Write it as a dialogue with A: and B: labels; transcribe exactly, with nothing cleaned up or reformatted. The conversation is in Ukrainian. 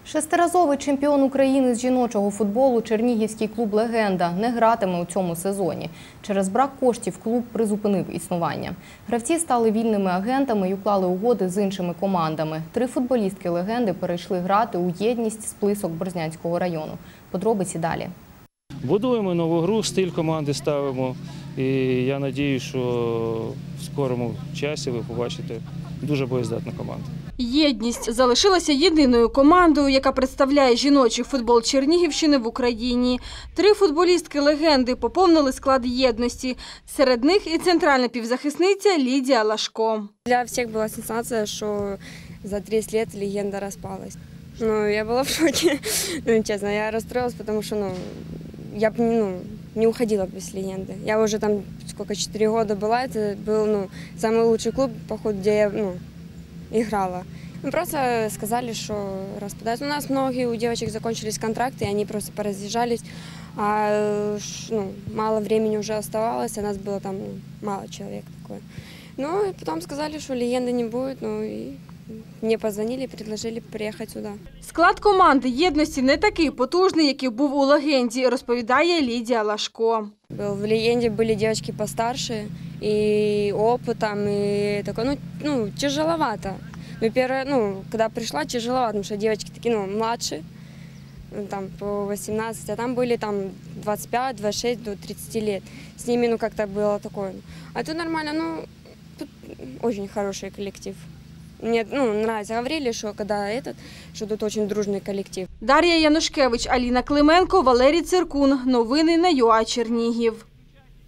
A: Шестиразовий чемпіон України з жіночого футболу чернігівський клуб «Легенда» не гратиме у цьому сезоні. Через брак коштів клуб призупинив існування. Гравці стали вільними агентами і уклали угоди з іншими командами. Три футболістки «Легенди» перейшли грати у «Єдність» з Плисок Борзнянського району. Подробиці далі.
B: Будуємо нову гру, стиль команди ставимо. І я сподіваюся, що в скорому часі ви побачите дуже боєздатну команду.
C: «Єдність» залишилася єдиною командою, яка представляє жіночий футбол Чернігівщини в Україні. Три футболістки «Легенди» поповнили склад «Єдності». Серед них і центральна півзахисниця Лідія Лашко.
D: Для всіх була сенсація, що за тридцять років «Легенда» розпалась. Ну, я була в шокі, ну, чесно, я розстроїлась, тому що ну, я б ну, не уходила без «Легенди». Я вже там сколько, чотири роки була, це був ну, найкращий клуб, походу, де я ну, играла. Мы просто сказали, что распадаются. У нас многие у девочек закончились контракты, и они просто поразъезжались. А, ну, мало времени уже оставалось, а нас было там ну, мало человек такое. Ну и потом сказали, что «Легенды» не будет, ну и мне позвонили, предложили приехать сюда.
C: Склад команди «Єдності» не такий потужний, який був у «Легенді», розповідає Лідія Лашко.
D: В «Легенде» были девочки постарше, и опытом, и такое, ну, ну тяжеловато. Ну, первое, ну, когда пришла, тяжеловато, потому что девочки такие, ну, младше, там, по восемнадцать, а там были, там, двадцать пять, двадцать шесть до тридцати лет. С ними, ну, как-то было такое. А тут нормально, ну, тут очень хороший коллектив. Мне, ну, нравится. Говорили, что когда этот, что тут очень дружный коллектив.
C: Дар'я Янушкевич, Аліна Клименко, Валерій Циркун. Новини на ЮА Чернігів.